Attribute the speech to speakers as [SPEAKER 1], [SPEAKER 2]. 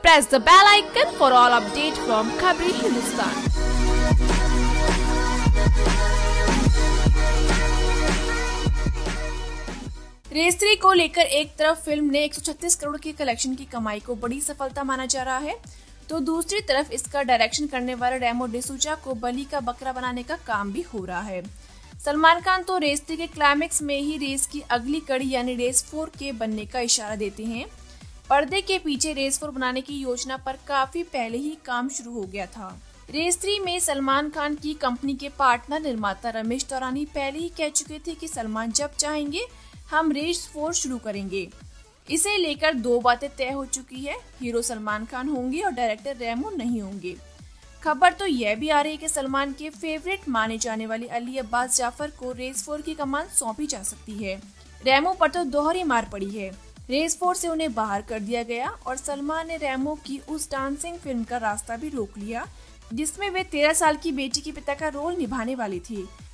[SPEAKER 1] Press the bell icon for all updates from Khabri Hindustan. Race 3 को लेकर एक तरफ फिल्म ने 136 करोड़ की कलेक्शन की कमाई को बड़ी सफलता माना जा रहा है, तो दूसरी तरफ इसका डायरेक्शन करने वाले रेमो डिसूजा को बलि का बकरा बनाने का काम भी हो रहा है। सलमान खान तो रेस 3 के क्लाइमेक्स में ही रेस की अगली कड़ी यानी रेस 4 के बनने का इशारा देते हैं। पर्दे के पीछे रेस 4 बनाने की योजना पर काफी पहले ही काम शुरू हो गया था। रेस 3 में सलमान खान की कंपनी के पार्टनर निर्माता रमेश तौरानी पहले ही कह चुके थे कि सलमान जब चाहेंगे हम रेस 4 शुरू करेंगे। इसे लेकर दो बातें तय हो चुकी है, हीरो सलमान खान होंगे और डायरेक्टर रेमो नहीं होंगे। खबर तो यह भी आ रही है कि सलमान के फेवरेट माने जाने वाले अली अब्बास जाफर को रेस 4 की कमान सौंपी जा सकती है। रेमो पर तो दोहरी मार पड़ी है, रेस 4 से उन्हें बाहर कर दिया गया और सलमान ने रेमो की उस डांसिंग फिल्म का रास्ता भी रोक लिया जिसमें वे 13 साल की बेटी के पिता का रोल निभाने वाली थी।